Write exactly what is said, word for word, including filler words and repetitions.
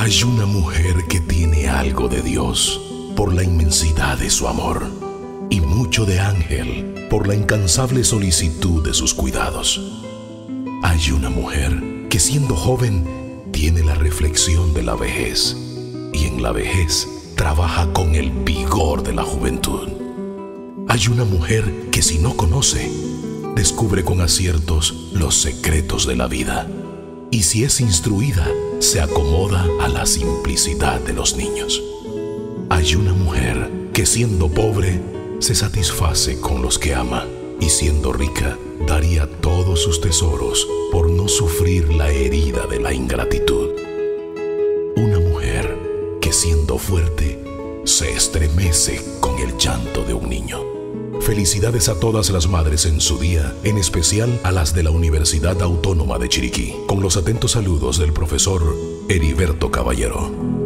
Hay una mujer que tiene algo de Dios por la inmensidad de su amor y mucho de ángel por la incansable solicitud de sus cuidados. Hay una mujer que siendo joven tiene la reflexión de la vejez y en la vejez trabaja con el vigor de la juventud. Hay una mujer que si no conoce, descubre con aciertos los secretos de la vida y si es instruida, se acomoda a la simplicidad de los niños. Hay una mujer que siendo pobre se satisface con los que ama y siendo rica daría todos sus tesoros por no sufrir la herida de la ingratitud. Una mujer que siendo fuerte se estremece con el llanto de un niño. Felicidades a todas las madres en su día, en especial a las de la Universidad Autónoma de Chiriquí, con los atentos saludos del profesor Heriberto Caballero.